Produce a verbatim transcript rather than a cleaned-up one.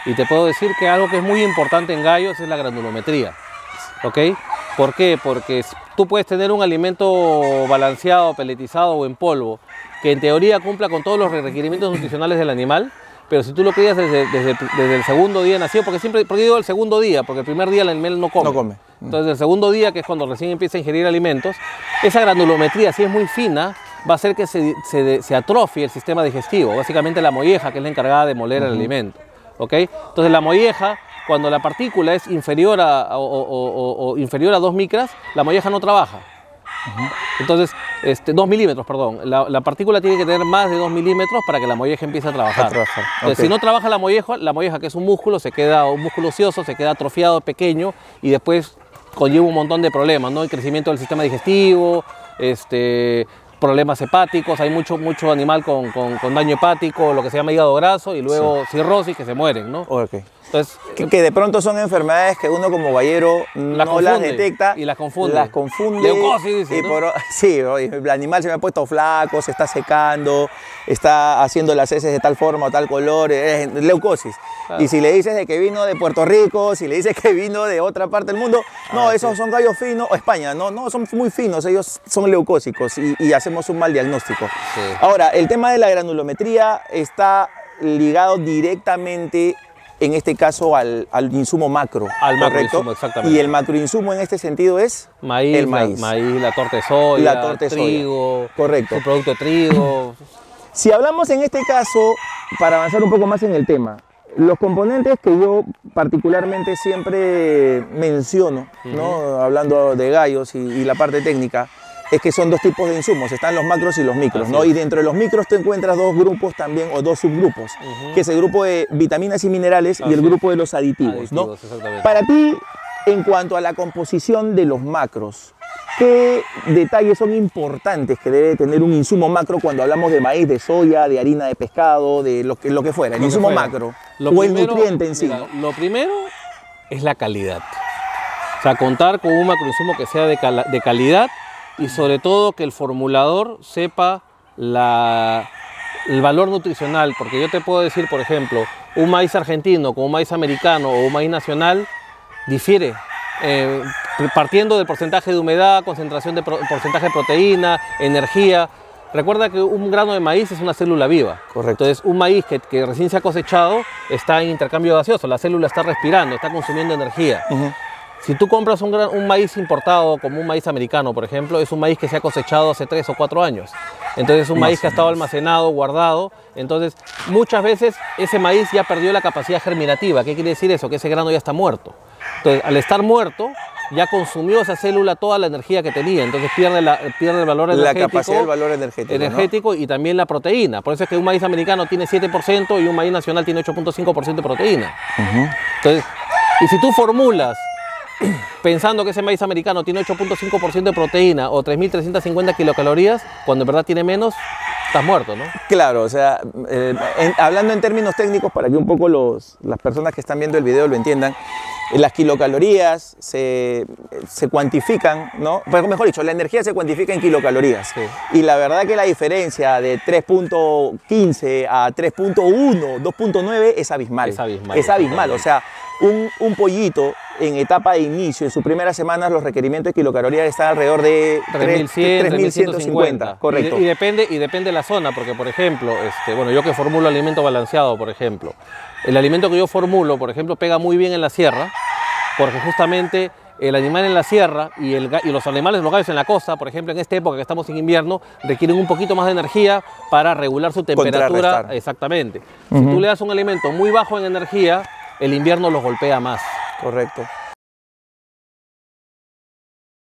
Y te puedo decir que algo que es muy importante en gallos es la granulometría, ¿ok? ¿Por qué? Porque tú puedes tener un alimento balanceado, peletizado o en polvo, que en teoría cumpla con todos los requerimientos nutricionales del animal, pero si tú lo crías desde, desde, desde el segundo día nacido, porque siempre, porque digo el segundo día, porque el primer día el animal no come. No come. Entonces el segundo día, que es cuando recién empieza a ingerir alimentos, esa granulometría, si es muy fina, va a hacer que se, se, se atrofie el sistema digestivo, básicamente la molleja, que es la encargada de moler uh-huh. el alimento. ¿Okay? Entonces la molleja, cuando la partícula es inferior a, o, o, o, o inferior a dos micras, la molleja no trabaja. Uh-huh. Entonces, este, dos milímetros, perdón. La, la partícula tiene que tener más de dos milímetros para que la molleja empiece a trabajar. A trabajar. Entonces, okay. si no trabaja la molleja, la molleja, que es un músculo, se queda, un músculo ocioso, se queda atrofiado, pequeño, y después conlleva un montón de problemas, ¿no? El crecimiento del sistema digestivo, este... problemas hepáticos, hay mucho, mucho animal con, con, con daño hepático, lo que se llama hígado graso, y luego sí. cirrosis, que se mueren, ¿no? Okay. Entonces, que, que de pronto son enfermedades que uno como gallero la no las detecta. Y las confunde. Las confunde. Leucosis, dice, y ¿no? por, sí, el animal se me ha puesto flaco, se está secando, está haciendo las heces de tal forma o tal color, es leucosis. Claro. Y si le dices de que vino de Puerto Rico, si le dices que vino de otra parte del mundo, no, ah, esos sí. son gallos finos, o España, no, no, son muy finos, ellos son leucósicos y, y hacemos un mal diagnóstico. Sí. Ahora, el tema de la granulometría está ligado directamente, en este caso, al, al insumo macro. Al macroinsumo, exactamente. Y el macroinsumo en este sentido es maíz, el maíz. La, maíz, la torta de soya, la torta de trigo, soya. Correcto. El producto de trigo. Si hablamos en este caso, para avanzar un poco más en el tema, los componentes que yo particularmente siempre menciono, uh-huh. ¿no? Hablando de gallos y, y la parte técnica, es que son dos tipos de insumos, están los macros y los micros, ¿no? Y dentro de los micros te encuentras dos grupos también, o dos subgrupos, uh-huh. que es el grupo de vitaminas y minerales Así y el grupo de los aditivos, aditivos ¿no? Para ti, en cuanto a la composición de los macros, ¿qué detalles son importantes que debe tener un insumo macro cuando hablamos de maíz, de soya, de harina de pescado, de lo que, lo que fuera, el insumo fuera. macro, lo o primero, el nutriente en sí? Mira, ¿no? Lo primero es la calidad, o sea, contar con un macroinsumo que sea de, cal de calidad, y sobre todo que el formulador sepa la, el valor nutricional, porque yo te puedo decir, por ejemplo, un maíz argentino con un maíz americano o un maíz nacional difiere, eh, partiendo del porcentaje de humedad, concentración de pro, porcentaje de proteína, energía. Recuerda que un grano de maíz es una célula viva. Correcto. Entonces, un maíz que, que recién se ha cosechado está en intercambio gaseoso, la célula está respirando, está consumiendo energía. Uh-huh. Si tú compras un, gran, un maíz importado, como un maíz americano, por ejemplo, es un maíz que se ha cosechado hace tres o cuatro años. Entonces es un maíz que ha estado almacenado, guardado. Entonces muchas veces ese maíz ya perdió la capacidad germinativa. ¿Qué quiere decir eso? Que ese grano ya está muerto. Entonces, al estar muerto, ya consumió esa célula toda la energía que tenía. Entonces pierde, la, pierde el valor energético. La capacidad del valor energético. Energético, ¿no? Y también la proteína. Por eso es que un maíz americano tiene siete por ciento y un maíz nacional tiene ocho punto cinco por ciento de proteína. Uh-huh. Entonces, y si tú formulas pensando que ese maíz americano tiene ocho punto cinco por ciento de proteína o tres mil trescientas cincuenta kilocalorías, cuando en verdad tiene menos, estás muerto, ¿no? Claro, o sea, eh, en, hablando en términos técnicos para que un poco los, las personas que están viendo el video lo entiendan, las kilocalorías se, se cuantifican, ¿no? Pero mejor dicho, la energía se cuantifica en kilocalorías. Sí. Y la verdad que la diferencia de tres punto quince a tres punto uno, dos punto nueve es abismal. Es abismal. Es abismal, o sea, un, un pollito en etapa de inicio, en sus primeras semanas, los requerimientos de kilocalorías están alrededor de tres mil ciento cincuenta. Correcto. Y, y, depende, y depende de la zona, porque por ejemplo, este, bueno, yo que formulo alimento balanceado, por ejemplo, el alimento que yo formulo, por ejemplo, pega muy bien en la sierra, porque justamente el animal en la sierra y, el, y los animales, los gallos en la costa, por ejemplo, en esta época que estamos en invierno, requieren un poquito más de energía para regular su temperatura. Exactamente. Uh-huh. Si tú le das un alimento muy bajo en energía, el invierno los golpea más. Correcto.